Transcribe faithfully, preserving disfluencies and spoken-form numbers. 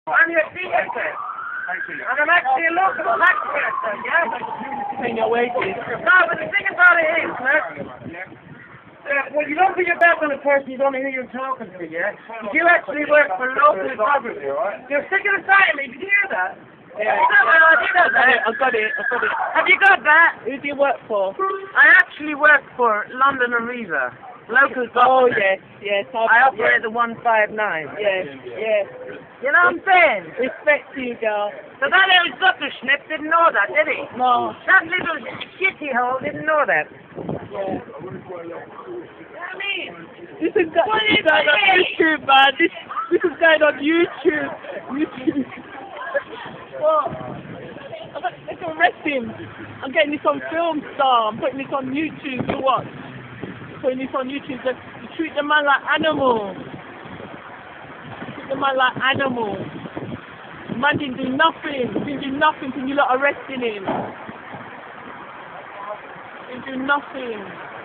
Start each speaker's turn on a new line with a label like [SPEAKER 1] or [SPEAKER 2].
[SPEAKER 1] I'm your theatre. And I'm actually a local tax collector, yeah?
[SPEAKER 2] Paying your wages.
[SPEAKER 1] No, but the thing about it is, look, uh, when you don't put your back on a person, you don't know who you're talking to, yeah? If you actually work for local government, you're sticking aside me, did you hear that?
[SPEAKER 2] Yeah.
[SPEAKER 1] I did that,
[SPEAKER 2] I got it, I got it.
[SPEAKER 1] Have you got that?
[SPEAKER 2] Who do you work for?
[SPEAKER 1] I actually work for London Arriva, local
[SPEAKER 2] Oh,
[SPEAKER 1] government.
[SPEAKER 2] yes, yes. I've,
[SPEAKER 1] I operate the one five nine.
[SPEAKER 2] Yes, yes.
[SPEAKER 1] You know what I'm saying?
[SPEAKER 2] Respect to you, girl.
[SPEAKER 1] So that little sucker snip didn't know that, did he?
[SPEAKER 2] No.
[SPEAKER 1] That little shitty hole didn't know that.
[SPEAKER 2] Yeah.
[SPEAKER 1] I mean,
[SPEAKER 2] This is, go
[SPEAKER 1] What
[SPEAKER 2] this
[SPEAKER 1] is
[SPEAKER 2] is going on
[SPEAKER 1] it?
[SPEAKER 2] YouTube, man. This, this is going on YouTube. YouTube. What? I'm not- Let's arrest him. I'm getting this on film, star. I'm putting this on YouTube to watch. Putting this on YouTube. To, you treat the man like animals. You treat the man like animals. The man didn't do nothing. He didn't do nothing till you lot arresting him. He didn't do nothing.